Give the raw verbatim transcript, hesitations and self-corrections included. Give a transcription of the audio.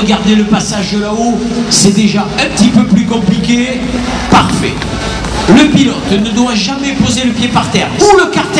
Regardez le passage de là-haut, c'est déjà un petit peu plus compliqué. Parfait. Le pilote ne doit jamais poser le pied par terre. Ou le carter